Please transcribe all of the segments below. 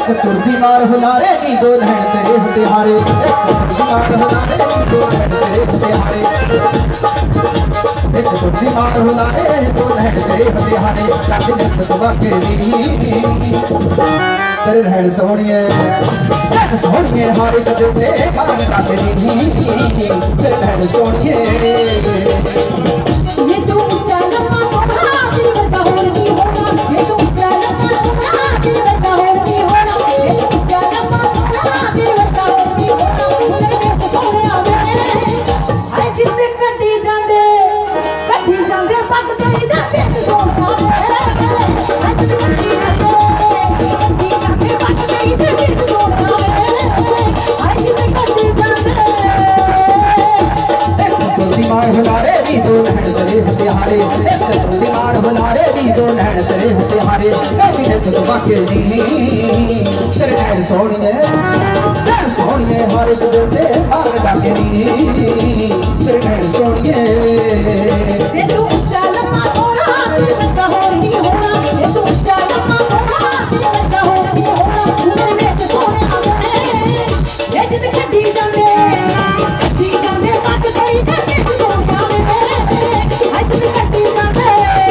तुरदी मार हुलारे नी दो नैन तेरे हथियारे, तुरदी मार हुलारे नी दो नैन तेरे हथियारे, तुरदी मार हुलारे दो नैन तेरे हथियारे, कद नित दबा के नी तेरे नैन सोहणिए सोहणिए हारे कदे ते मार काटे नी तेरे नैन सोहणिए। ये तू चल सोहणा दिल वर्गा होर की होना, ये तू चल सोहणा दिल वर्गा होर की होना, ये तू चल सोहणा दिल वर्गा होर की होना, तेरे सोहणिया वे हाय जिंदे कटी जांदे पग तेरी दे पेट सोहणा वे, हाय जिंदे कटी जांदे पग तेरी दे पेट सोहणा वे, हाय जिंदे कटी जांदे। तुरदी मार हुलारे नी दो नैन तेरे हथियारे, तुरदी मार हुलारे नी दो नैन तेरे हथियारे, कद नित दबा के नी तेरे नैन सोहणिए हारे कदे ते मार काटे नी तेरे नैन सोहणिए। ये तू चल सोहणा दिल वर्गा होर की होना, ये तू चल सोहणा दिल वर्गा होर की होना, तेरे विच सोहणिया वे ये जिंद कटी जांदे पग तेरी दे पेट सोहणिया वे, हाय जिंद कटी जांदे।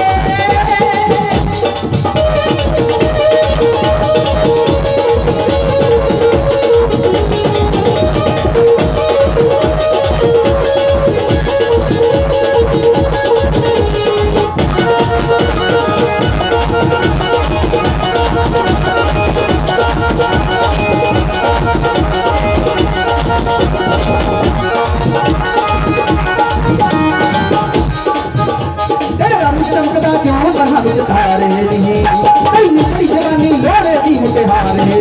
चमकदा क्यों बहा विच तारे नी तैनूं बड़ी जवानी लोड़े दी मुटिहार नी,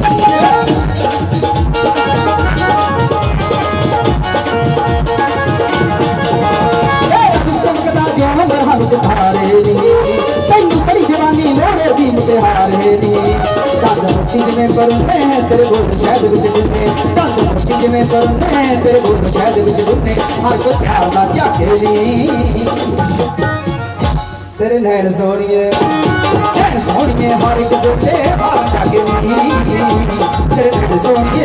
चमकदा क्यों बहा विच तारे नी तैनूं बड़ी जवानी लोड़े दी मुटिहार नी, दंद मुट्ठी जिवें परुंदे हैं तेरे बोल शहद विच गुन्ने, दंद मुट्ठी जिवें परुंदे हैं तेरे बोल शहद विच गुन्ने, हर कोई प्यार दा झाके नी तेरे नैन सोहणिए हारे कदे ते मार काटे नी तेरे नैन सोहणिए।